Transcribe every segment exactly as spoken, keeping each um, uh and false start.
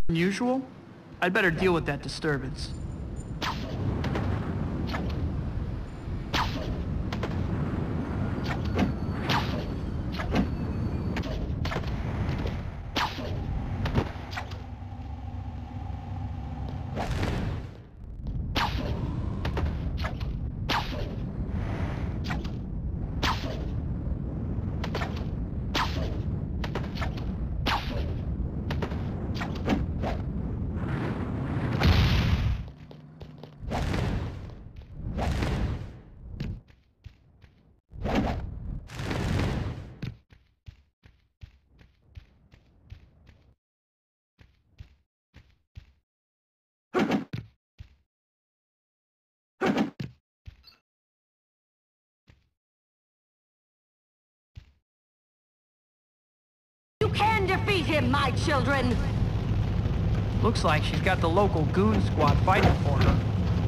Unusual? I'd better deal with that disturbance. You can defeat him, my children! Looks like she's got the local goon squad fighting for her.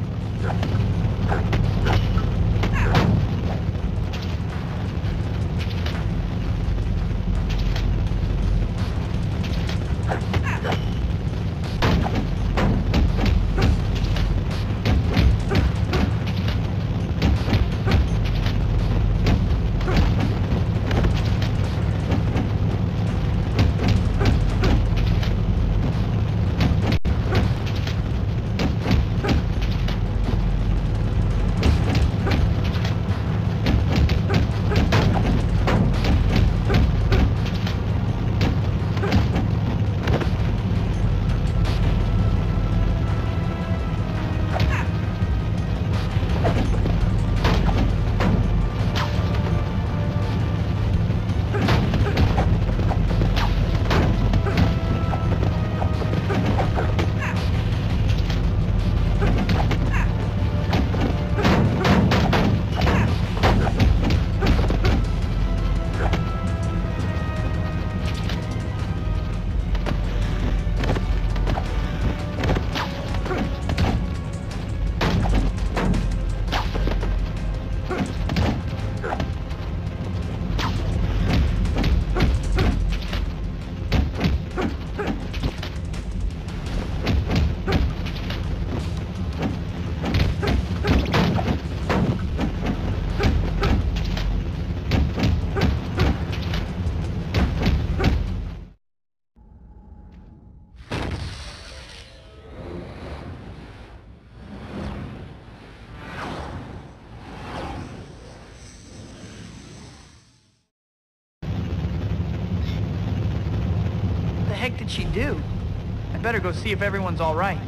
What the heck did she do? I better go see if everyone's all right.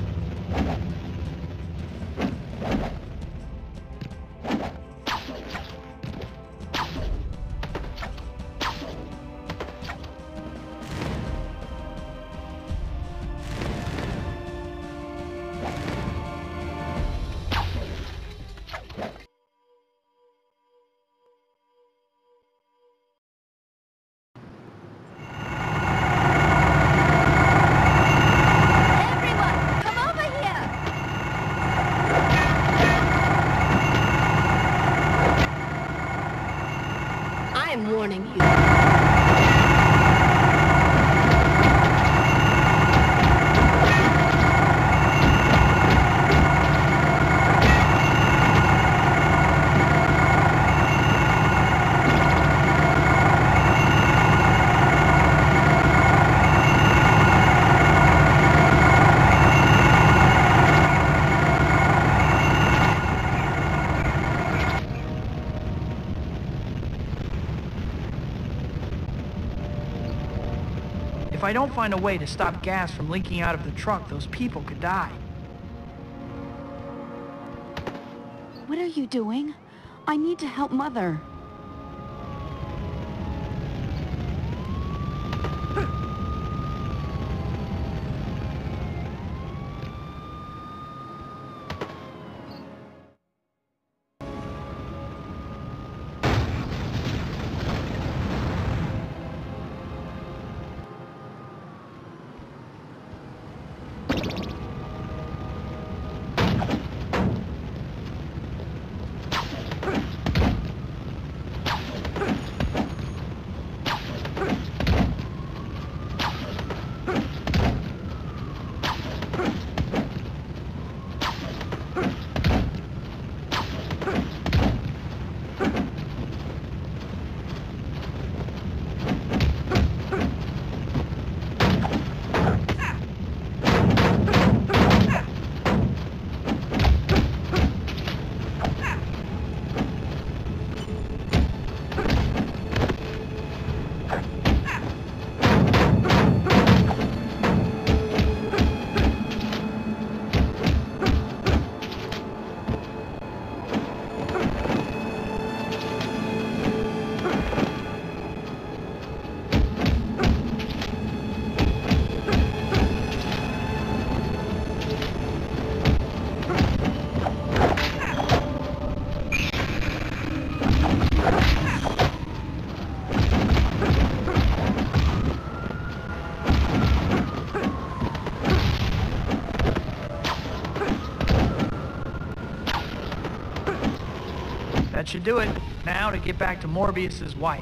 Warning you. If I don't find a way to stop gas from leaking out of the truck, those people could die. What are you doing? I need to help Mother. That should do it. Now to get back to Morbius's wife.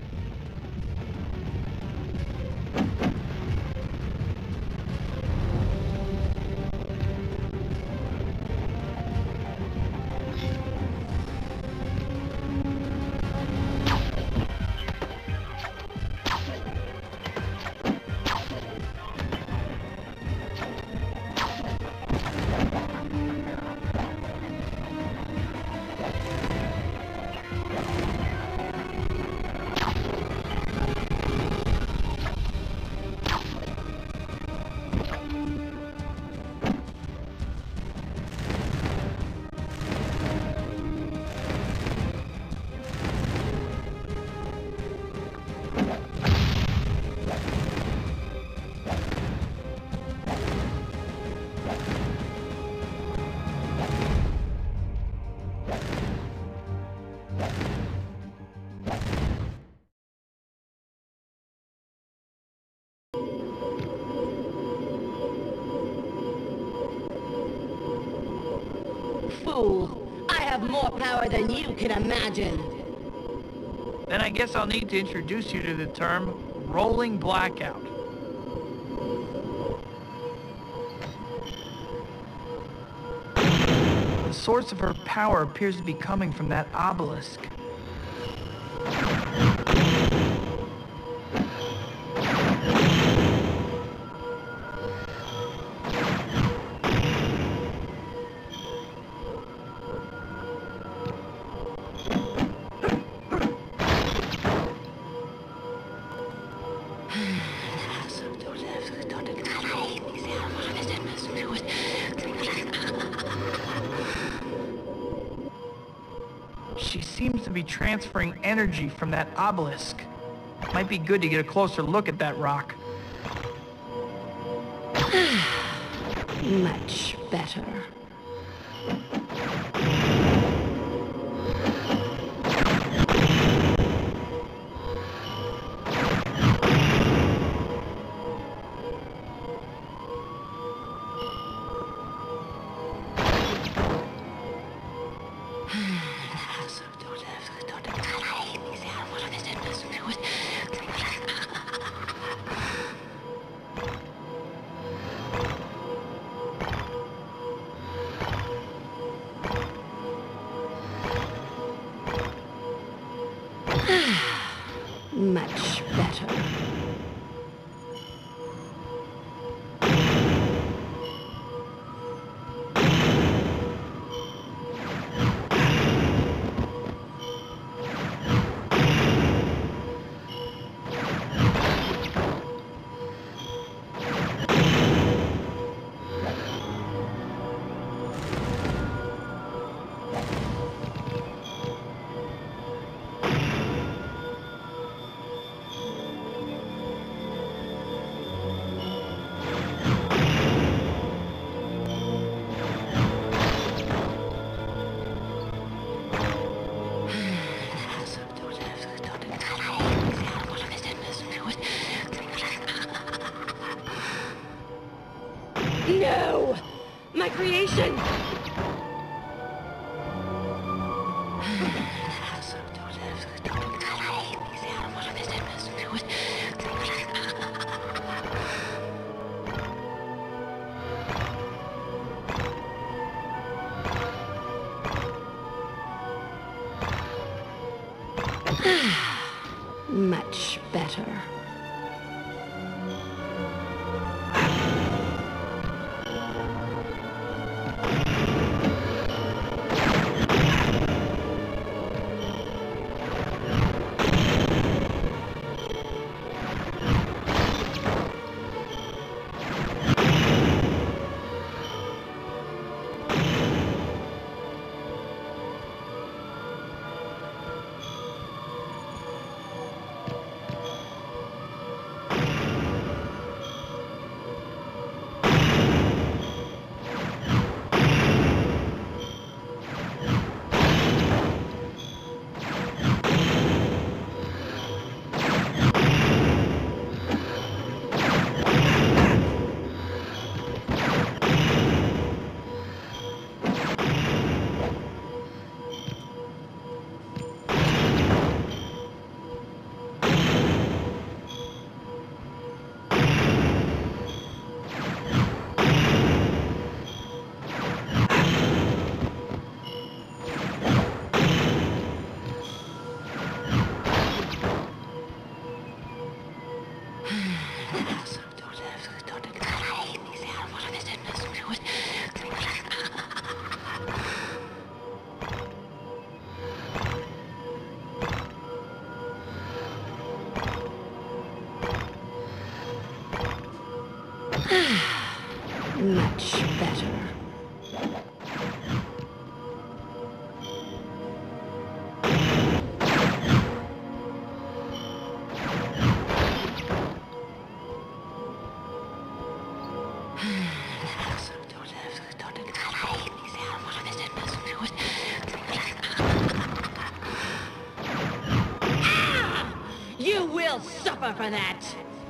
Fool! I have more power than you can imagine. Then I guess I'll need to introduce you to the term rolling blackout. The source of her power appears to be coming from that obelisk. She seems to be transferring energy from that obelisk. Might be good to get a closer look at that rock. Much better. Much better. No! My creation! Much better. suffer for that.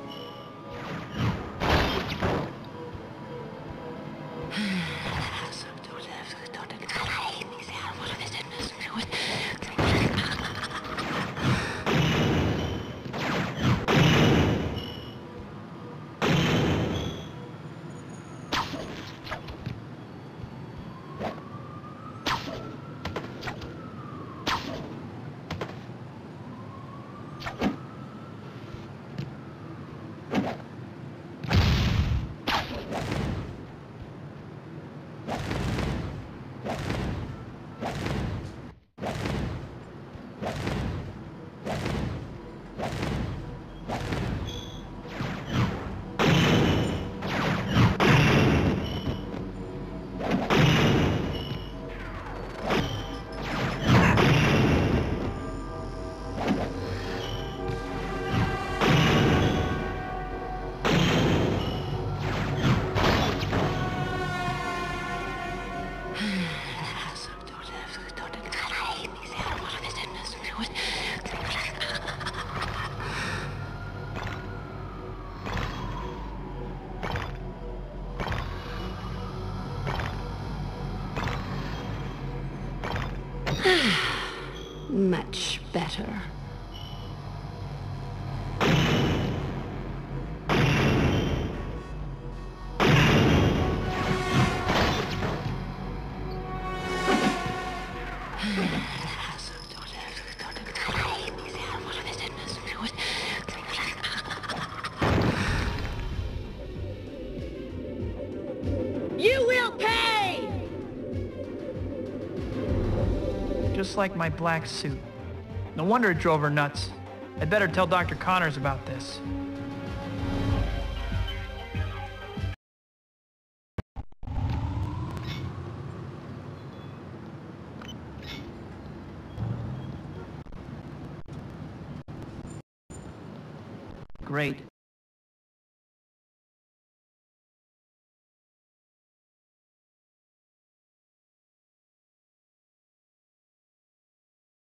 Much better. You will pay! Just like my black suit. No wonder it drove her nuts. I'd better tell Doctor Connors about this. Great.